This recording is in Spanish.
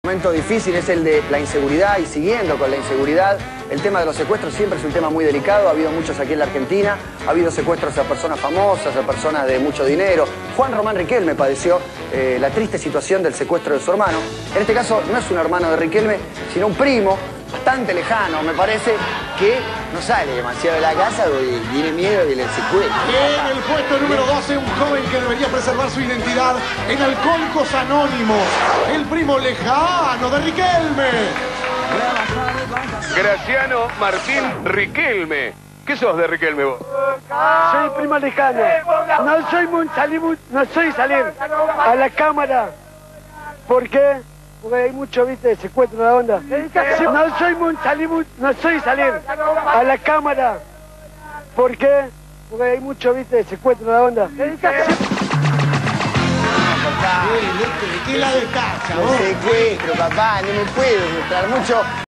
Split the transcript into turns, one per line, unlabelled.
Un momento difícil es el de la inseguridad, y siguiendo con la inseguridad, el tema de los secuestros siempre es un tema muy delicado. Ha habido muchos aquí en la Argentina, ha habido secuestros a personas famosas, a personas de mucho dinero. Juan Román Riquelme padeció la triste situación del secuestro de su hermano. En este caso no es un hermano de Riquelme, sino un primo bastante lejano, me parece, que no sale demasiado de la casa y tiene miedo de que le secuestren.
En el puesto número 12, un joven que debería preservar su identidad en Alcohólicos Anónimos, el primo lejano de Riquelme.
Graciano Martín Riquelme. ¿Qué sos de Riquelme vos?
Soy primo lejano. No soy salir a la cámara. ¿Por qué? Porque hay mucho, viste, de secuestro en la onda. No soy salir a la cámara. ¿Por qué? Porque hay mucho, viste, de secuestro en la onda.
¿Qué la descacha,
No secuestro, papá, no me puedo mostrar mucho.